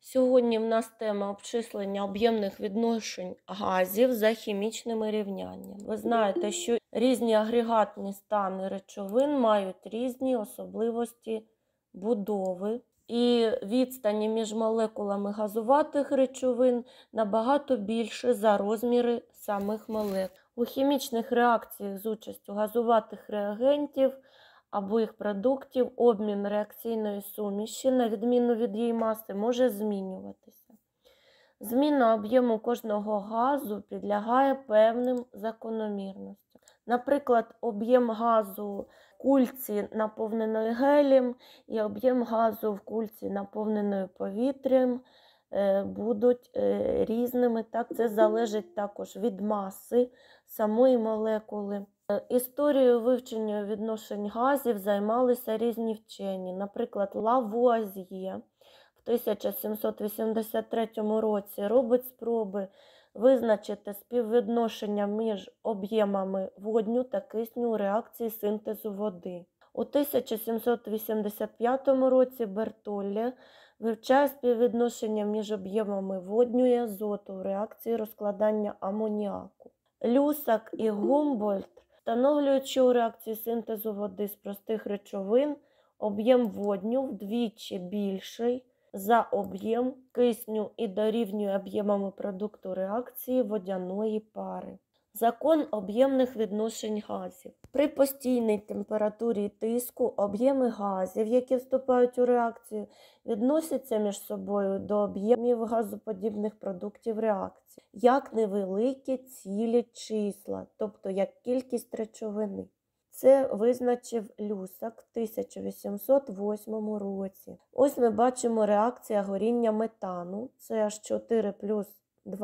Сьогодні в нас тема обчислення об'ємних відношень газів за хімічними рівняннями. Ви знаєте, що різні агрегатні стани речовин мають різні особливості будови, і відстані між молекулами газуватих речовин набагато більше за розміри самих молекул. У хімічних реакціях з участю газуватих реагентів або їх продуктів обмін реакційної суміші, на відміну від її маси, може змінюватися. Зміна об'єму кожного газу підлягає певним закономірностям. Наприклад, об'єм газу в кульці, наповненої гелієм, і об'єм газу в кульці, наповненої повітрям, будуть різними. Так, це залежить також від маси самої молекули. Історією вивчення відношень газів займалися різні вчені. Наприклад, Лавуазьє в 1783 році робить спроби визначити співвідношення між об'ємами водню та кисню у реакції синтезу води. У 1785 році Бертоллі вивчає співвідношення між об'ємами водню і азоту у реакції розкладання амоніаку. Люсак і Гумбольдт встановлюють, що у реакції синтезу води з простих речовин об'єм водню вдвічі більший за об'єм кисню і дорівнює об'ємами продукту реакції водяної пари. Закон об'ємних відношень газів. При постійній температурі і тиску об'єми газів, які вступають у реакцію, відносяться між собою до об'ємів газоподібних продуктів реакції, як невеликі цілі числа, тобто як кількість речовини. Це визначив Люсак в 1808 році. Ось ми бачимо реакція горіння метану, CH4 плюс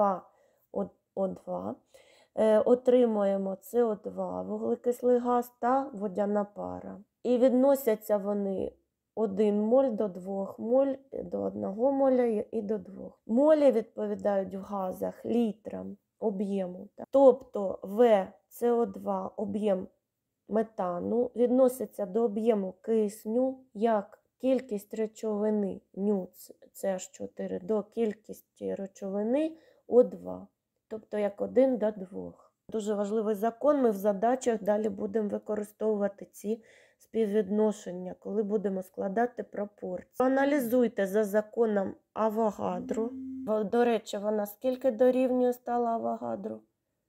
2O2. Отримуємо СО2, вуглекислий газ та водяна пара. І відносяться вони 1 моль до 2 моль, до 1 моля і до 2. Молі відповідають в газах літрам об'єму. Тобто В СО2 об'єм метану відноситься до об'єму кисню як кількість речовини НЮЦ CH4 до кількості речовини О2. Тобто як 1 до 2. Дуже важливий закон, ми в задачах далі будемо використовувати ці співвідношення, коли будемо складати пропорції. Аналізуйте за законом Авогадро. До речі, вона скільки дорівнює стала Авогадро?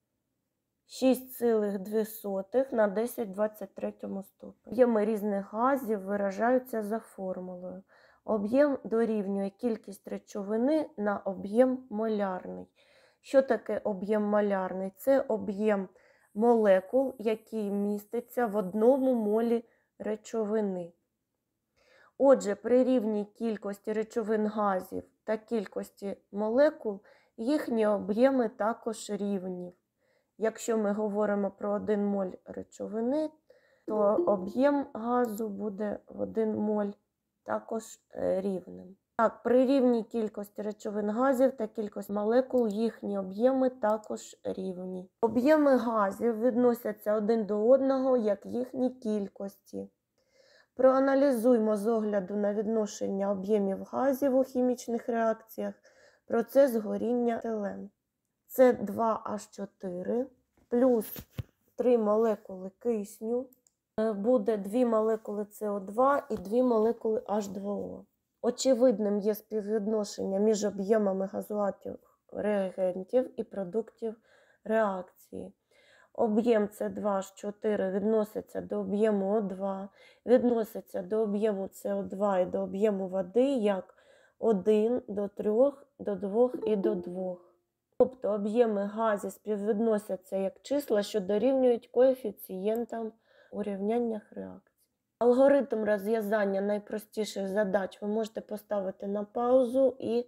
6,2 на 1023 ступені. Об'єми різних газів виражаються за формулою. Об'єм дорівнює кількість речовини на об'єм молярний. Що таке об'єм молярний? Це об'єм молекул, який міститься в 1 молі речовини. Отже, при рівній кількості речовин газів та кількості молекул, їхні об'єми також рівні. Якщо ми говоримо про 1 моль речовини, то об'єм газу буде в 1 моль також рівним. Так, при рівній кількості речовин газів та кількості молекул їхні об'єми також рівні. Об'єми газів відносяться один до одного як їхні кількості. Проаналізуймо з огляду на відношення об'ємів газів у хімічних реакціях процес горіння етилен. Це 2H4 плюс 3 молекули кисню, буде 2 молекули СО2 і 2 молекули H2O. Очевидним є співвідношення між об'ємами газуватих реагентів і продуктів реакції. Об'єм С2H4 відноситься до об'єму О2, відноситься до об'єму СО2 і до об'єму води як 1 до 3, до 2 і до 2. Тобто об'єми газів співвідносяться як числа, що дорівнюють коефіцієнтам у рівняннях реакцій. Алгоритм розв'язання найпростіших задач ви можете поставити на паузу і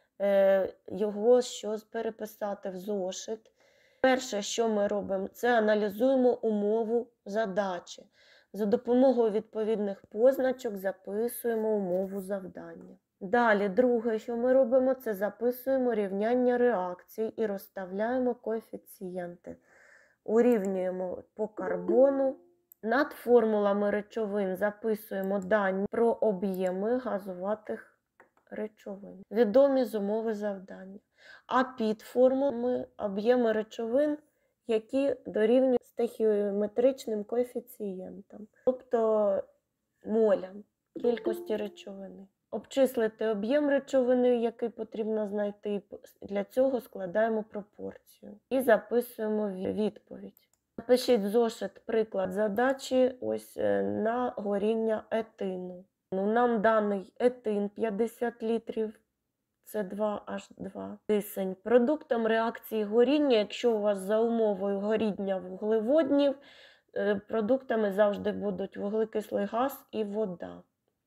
його щось переписати в зошит. Перше, що ми робимо, це аналізуємо умову задачі. За допомогою відповідних позначок записуємо умову завдання. Далі, друге, що ми робимо, це записуємо рівняння реакцій і розставляємо коефіцієнти. Урівнюємо по карбону. Над формулами речовин записуємо дані про об'єми газуватих речовин. Відомі з умови завдання. А під формулами об'єми речовин, які дорівнюють стихіометричним коефіцієнтам, тобто молям, кількості речовини. Обчислити об'єм речовини, який потрібно знайти, для цього складаємо пропорцію і записуємо відповідь. Напишіть в зошит приклад задачі ось на горіння етину. Нам даний етин 50 літрів, С2H2, кисень. Продуктом реакції горіння, якщо у вас за умовою горіння вуглеводнів, продуктами завжди будуть вуглекислий газ і вода.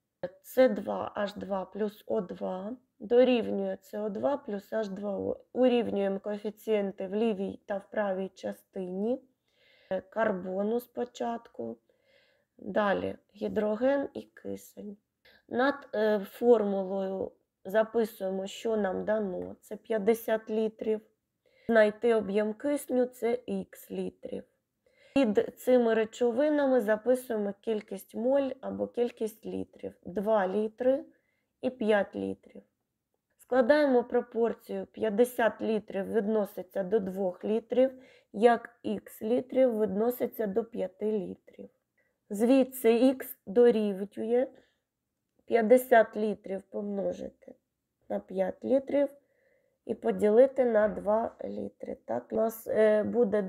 С2H2 плюс О2 дорівнює СО2 плюс H2O. Урівнюємо коефіцієнти в лівій та в правій частині. Карбону спочатку, далі гідроген і кисень. Над формулою записуємо, що нам дано. Це 50 літрів. Знайти об'єм кисню – це х літрів. Під цими речовинами записуємо кількість моль або кількість літрів. 2 літри і 5 літрів. Складаємо пропорцію 50 літрів відноситься до 2 літрів, як х літрів відноситься до 5 літрів. Звідси х дорівнює 50 літрів помножити на 5 літрів і поділити на 2 літри. Так, у нас буде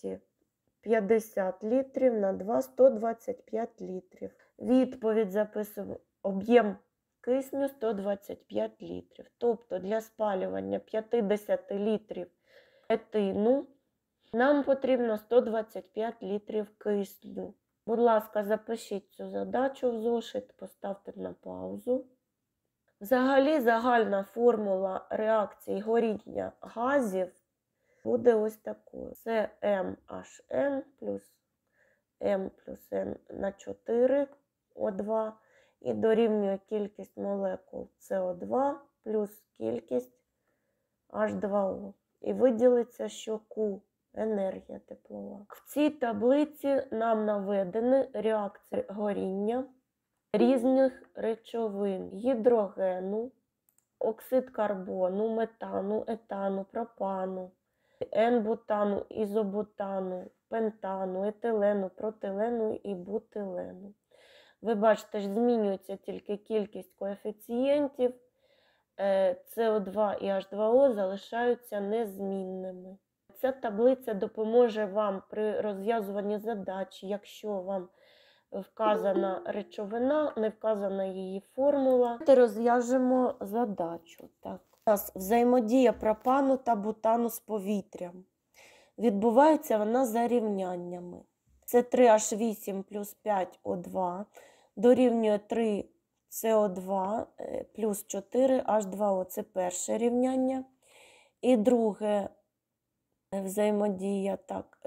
250 літрів на 2 – 125 літрів. Відповідь записуємо. Об'єм кисню 125 літрів. Тобто для спалювання 50 літрів етину нам потрібно 125 літрів кисню. Будь ласка, запишіть цю задачу в зошит, поставте на паузу. Взагалі, загальна формула реакції горіння газів буде ось такою. Це MHN плюс M плюс N на 4 О2 і дорівнює кількість молекул СО2 плюс кількість H2O. І виділиться, що Q – енергія теплова. В цій таблиці нам наведені реакції горіння різних речовин: гідрогену, оксид карбону, метану, етану, пропану, N-бутану, ізобутану, пентану, етилену, протилену і бутилену. Ви бачите, що змінюється тільки кількість коефіцієнтів, СО2 і H2O залишаються незмінними. Ця таблиця допоможе вам при розв'язуванні задачі, якщо вам вказана речовина, не вказана її формула. Давайте розв'яжемо задачу. Так. У нас взаємодія пропану та бутану з повітрям. Відбувається вона за рівняннями. Це 3H8 плюс 5О2 дорівнює 3 СО2 плюс 4 H2O. Це перше рівняння. І друге взаємодія, так,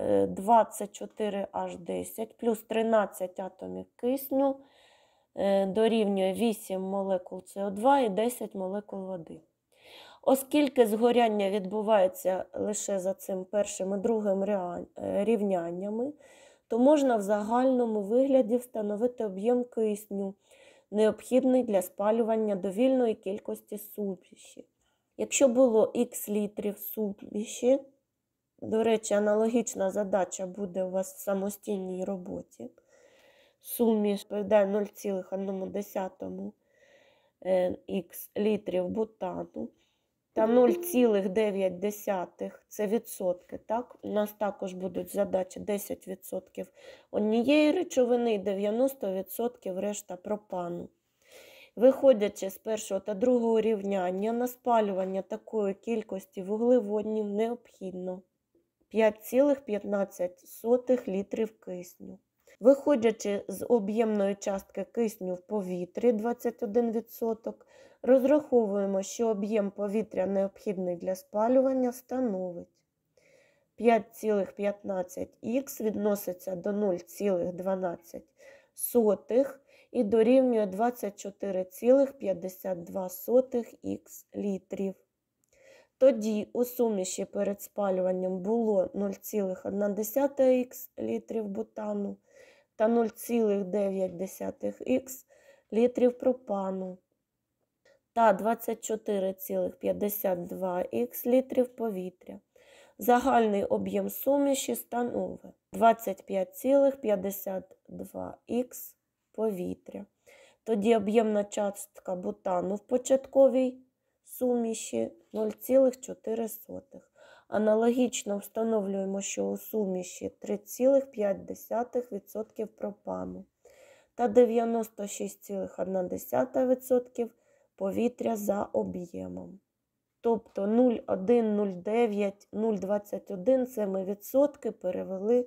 24H10 плюс 13 атомів кисню дорівнює 8 молекул СО2 і 10 молекул води. Оскільки згоряння відбувається лише за цим першим і другим рівняннями, то можна в загальному вигляді встановити об'єм кисню, необхідний для спалювання довільної кількості суміші. Якщо було х літрів суміші, до речі, аналогічна задача буде у вас в самостійній роботі, суміш відповідає 0,1 х літрів бутану та 0,9 це відсотки. Так? У нас також будуть задачі 10% однієї речовини і 90% решта пропану. Виходячи з першого та другого рівняння, на спалювання такої кількості вуглеводнів необхідно 5,15 літрів кисню. Виходячи з об'ємної частки кисню в повітрі 21%, розраховуємо, що об'єм повітря, необхідний для спалювання, становить 5,15х відноситься до 0,12 і дорівнює 24,52х літрів. Тоді у суміші перед спалюванням було 0,1х літрів бутану та 0,9х літрів пропану. та 24,52 х літрів повітря. Загальний об'єм суміші становить 25,52 х повітря. Тоді об'ємна частка бутану в початковій суміші 0,4. Аналогічно встановлюємо, що у суміші 3,5% пропану та 96,1% повітря за об'ємом. Тобто 0,1, 0,9, 0,21 – це ми відсотки перевели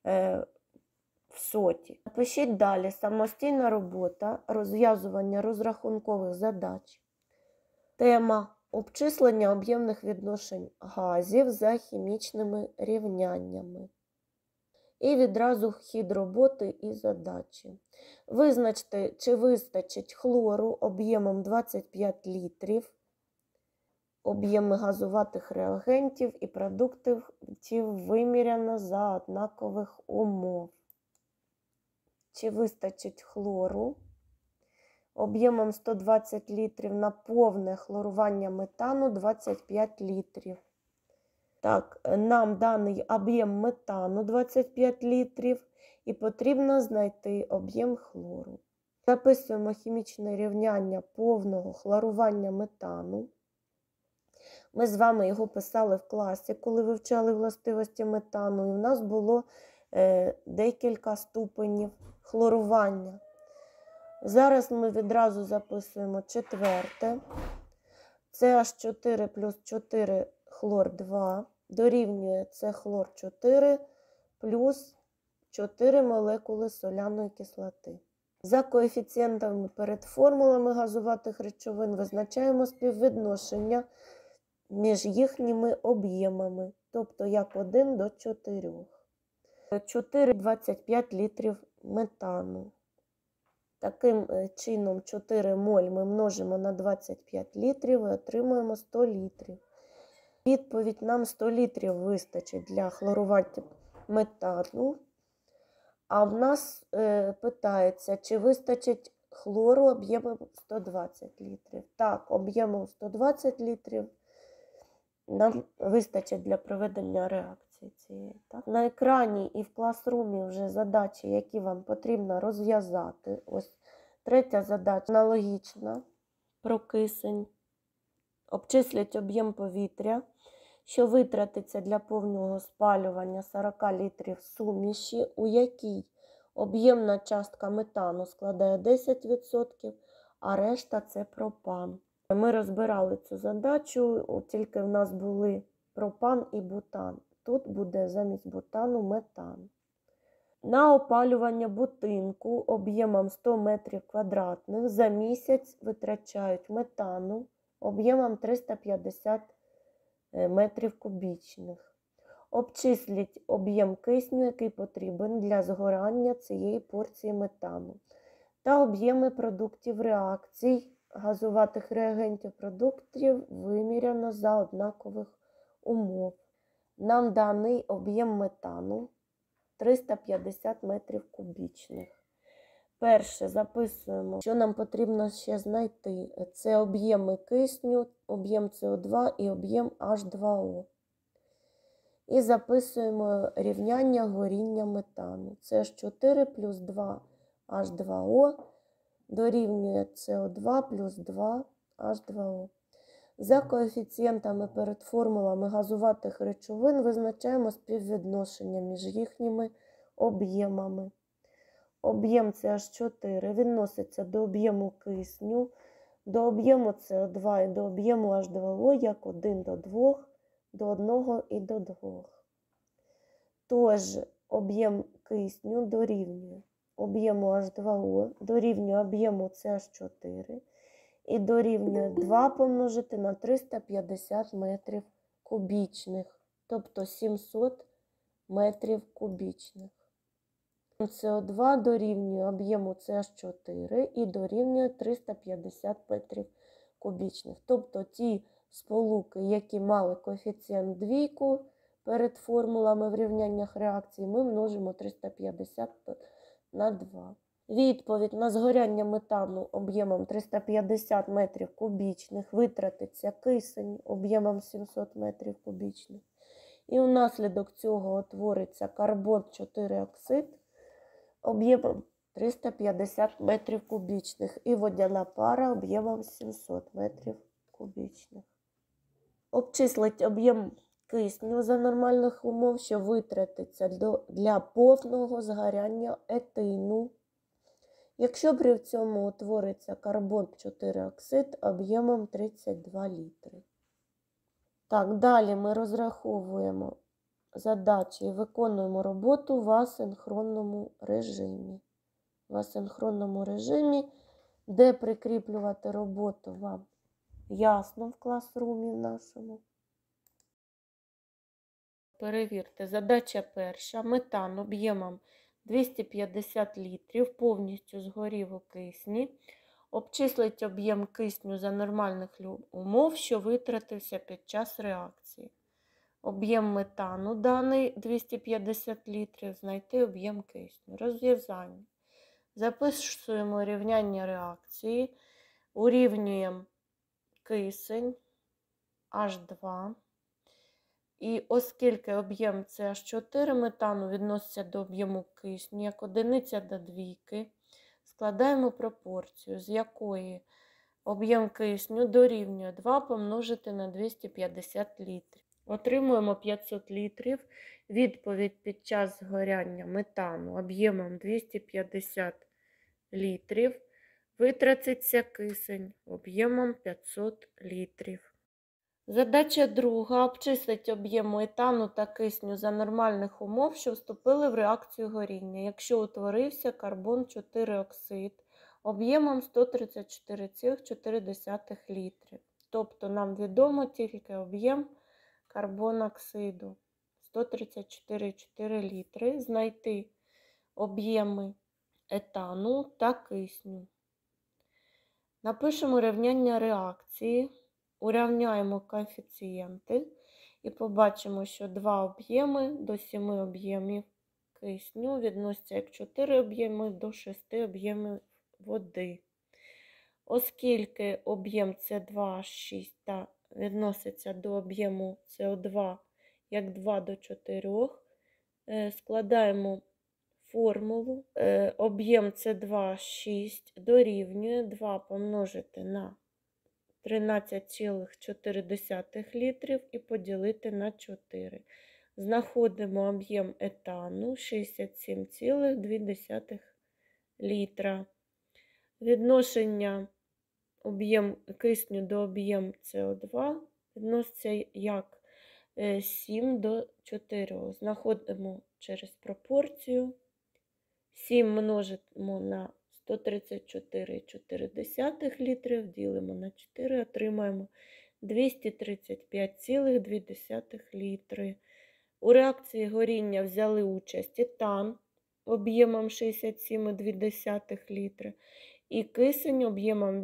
в соті. Напишіть далі самостійна робота, розв'язування розрахункових задач. Тема обчислення об'ємних відношень газів за хімічними рівняннями. І відразу хід роботи і задачі. Визначте, чи вистачить хлору об'ємом 25 літрів, об'єми газуватих реагентів і продуктів виміряно за однакових умов. Чи вистачить хлору об'ємом 120 літрів на повне хлорування метану 25 літрів. Так, нам даний об'єм метану 25 літрів і потрібно знайти об'єм хлору. Записуємо хімічне рівняння повного хлорування метану. Ми з вами його писали в класі, коли вивчали властивості метану, і в нас було декілька ступенів хлорування. Зараз ми відразу записуємо четверте. CH4 плюс 4 хлор 2 дорівнює С хлор 4 плюс 4 молекули соляної кислоти. За коефіцієнтами перед формулами газуватих речовин визначаємо співвідношення між їхніми об'ємами, тобто як 1 до 4. 4,25 літрів метану. Таким чином 4 моль ми множимо на 25 літрів і отримуємо 100 літрів. Відповідь: нам 100 літрів вистачить для хлорування метану. А в нас питається, чи вистачить хлору об'ємом 120 літрів. Так, об'ємом 120 літрів нам вистачить для проведення реакції цієї. Так? На екрані і в класрумі вже задачі, які вам потрібно розв'язати. Ось третя задача аналогічна про кисень. Обчисліть об'єм повітря, що витратиться для повного спалювання 40 літрів суміші, у якій об'ємна частка метану складає 10%, а решта – це пропан. Ми розбирали цю задачу, тільки в нас були пропан і бутан. Тут буде замість бутану метан. На опалювання будинку об'ємом 100 метрів квадратних за місяць витрачають метану об'ємом 350 метрів кубічних. Обчисліть об'єм кисню, який потрібен для згорання цієї порції метану, та об'єми продуктів реакцій, газуватих реагентів продуктів виміряно за однакових умов. Нам даний об'єм метану 350 метрів кубічних. Перше записуємо, що нам потрібно ще знайти. Це об'єми кисню, об'єм СО2 і об'єм H2O. І записуємо рівняння горіння метану. CH4 плюс 2 H2O дорівнює СО2 плюс 2 H2O. За коефіцієнтами перед формулами газуватих речовин визначаємо співвідношення між їхніми об'ємами. Об'єм CH4 відноситься до об'єму кисню, до об'єму СО2 і до об'єму H2O як 1 до 2, до 1 і до 2. Тож об'єм кисню дорівнює об'єму H2O, дорівнює об'єму CH4 і дорівнює 2 помножити на 350 метрів кубічних, тобто 700 метрів кубічних. СО2 дорівнює об'єму CH4 і дорівнює 350 метрів кубічних. Тобто ті сполуки, які мали коефіцієнт 2 перед формулами в рівняннях реакції, ми множимо 350 на 2. Відповідь: на згоряння метану об'ємом 350 метрів кубічних витратиться кисень об'ємом 700 метрів кубічних. І унаслідок цього утвориться карбон-4 оксид об'ємом 350 метрів кубічних і водяна пара об'ємом 700 метрів кубічних. Обчислить об'єм кисню за нормальних умов, що витратиться для повного згоряння етину, якщо при цьому утвориться карбон-4 оксид об'ємом 32 літри. Так, далі ми розраховуємо задачі і виконуємо роботу в асинхронному режимі. В асинхронному режимі, де прикріплювати роботу вам ясно в класрумі нашому. Перевірте, задача перша. Метан об'ємом 250 літрів повністю згорів у кисні. Обчислить об'єм кисню за нормальних умов, що витратився під час реакції. Об'єм метану даний 250 літрів, знайти об'єм кисню. Розв'язання. Записуємо рівняння реакції, урівнюємо кисень H2. І оскільки об'єм CH4 метану відноситься до об'єму кисню як одиниця до двійки, складаємо пропорцію, з якої об'єм кисню дорівнює 2 помножити на 250 літрів. Отримуємо 500 літрів. Відповідь: під час згоряння метану об'ємом 250 літрів витратиться кисень об'ємом 500 літрів. Задача друга. Обчислить об'єм етану та кисню за нормальних умов, що вступили в реакцію горіння, якщо утворився карбон-4 оксид об'ємом 134,4 літрів. Тобто нам відомо тільки об'єм карбоноксиду 134,4 літри. Знайти об'єми етану та кисню. Напишемо рівняння реакції. Урівняємо коефіцієнти і побачимо, що 2 об'єми до 7 об'ємів кисню відносяться як 4 об'єми до 6 об'ємів води. Оскільки об'єм С2H6 відноситься до об'єму СО2 як 2 до 4, складаємо формулу. Об'єм С2H6 дорівнює 2 помножити на 13,4 літрів і поділити на 4. Знаходимо об'єм етану 67,2 літра. Відношення об'єм кисню до об'єм СО2 відноситься як 7 до 4. Знаходимо через пропорцію. 7 множимо на 134,4 літрів, ділимо на 4, отримаємо 235,2 літри. У реакції горіння взяли участь етан об'ємом 67,2 літри і кисень об'ємом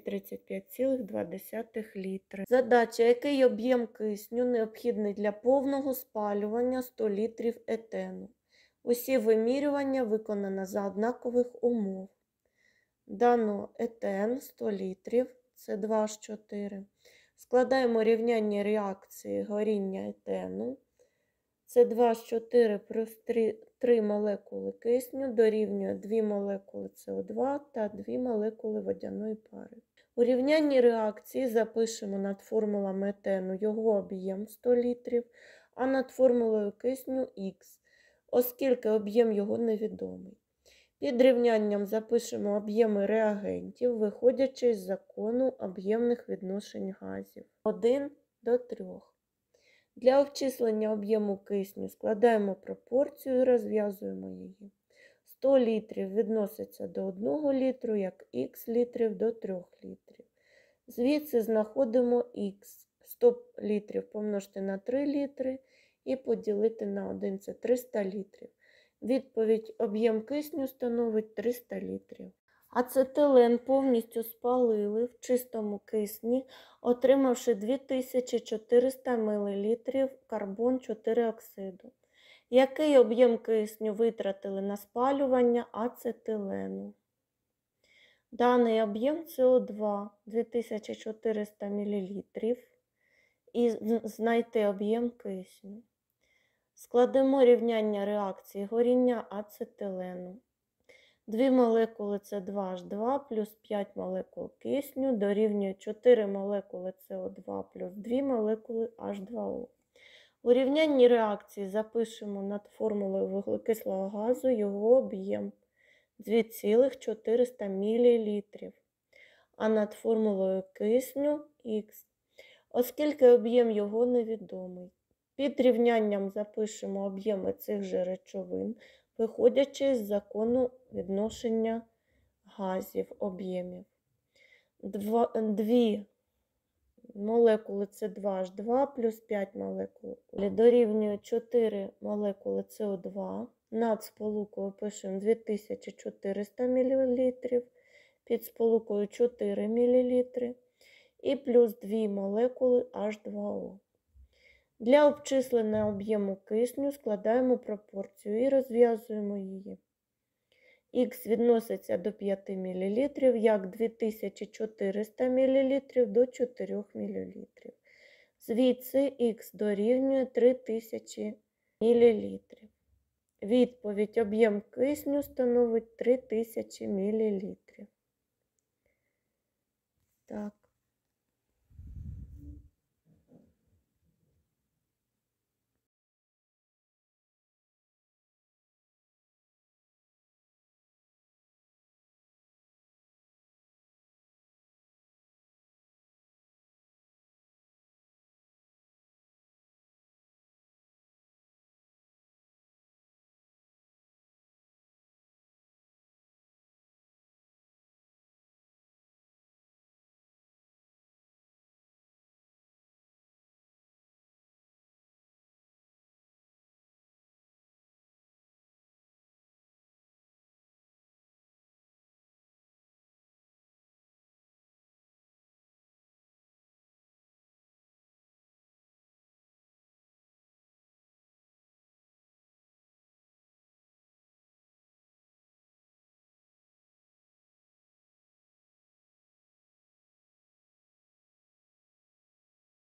235,2 літри. Задача: який об'єм кисню необхідний для повного спалювання 100 літрів етену? Усі вимірювання виконано за однакових умов. Дано етен 100 літрів, це 2H4. Складаємо рівняння реакції горіння етену. Це 2H4 плюс 3 молекули кисню дорівнює 2 молекули СО2 та 2 молекули водяної пари. У рівнянні реакції запишемо над формулами етену його об'єм 100 літрів, а над формулою кисню Х, оскільки об'єм його невідомий. Під рівнянням запишемо об'єми реагентів, виходячи з закону об'ємних відношень газів 1 до 3. Для обчислення об'єму кисню складаємо пропорцію і розв'язуємо її. 100 літрів відноситься до 1 літру, як х літрів до 3 літрів. Звідси знаходимо х. 100 літрів помножити на 3 літри і поділити на 1 – це 300 літрів. Відповідь: об'єм кисню становить 300 літрів. Ацетилен повністю спалили в чистому кисні, отримавши 2400 мл карбон-4 оксиду. Який об'єм кисню витратили на спалювання ацетилену? Даний об'єм СО2 2400 мл і знайти об'єм кисню. Складемо рівняння реакції горіння ацетилену. 2 молекули С2H2 плюс 5 молекул кисню дорівнює 4 молекули СО2 плюс 2 молекули H2O. У рівнянні реакції запишемо над формулою вуглекислого газу його об'єм 2,400 мл, а над формулою кисню Х, оскільки об'єм його невідомий. Під рівнянням запишемо об'єми цих же речовин, виходячи з закону відношення газів об'ємів. 2 молекули С2H2 плюс 5 молекул дорівнює 4 молекули СО2. Над сполукою пишемо 2400 мл, під сполукою 4 мл і плюс 2 молекули H2O. Для обчислення об'єму кисню складаємо пропорцію і розв'язуємо її. Х відноситься до 5 мл, як 2400 мл до 4 мл. Звідси Х дорівнює 3000 мл. Відповідь: об'єм кисню становить 3000 мл. Так.